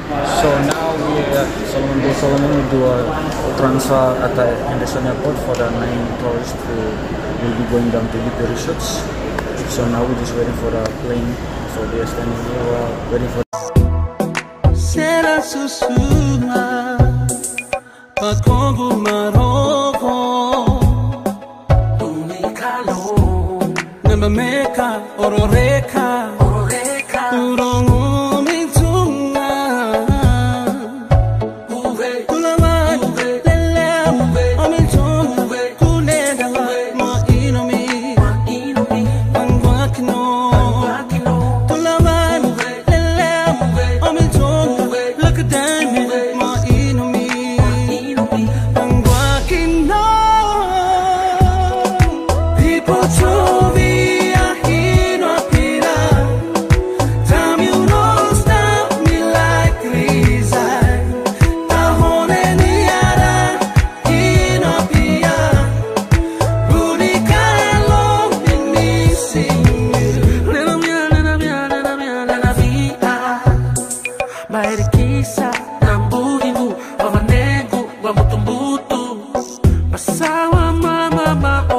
So now we are Solomon will do a transfer at the Henderson Airport for the 9 tourists who will be going down to UK resorts. So now we're just waiting for the plane. So they are standing here waiting for. Será sussurra, Congo Maroko, Unicalo, Nemameka, Ororeka, Urongo Mitunga, Tulama, Lele, Amitunga, Kuleda, Ma Inomi, Panguakino, Tulama, Lele, Amitunga, look at them, Ma Inomi, Panguakino, people told me. Bairikisa, nambuhimu, wamanegu, wamutumbutu, basawa mama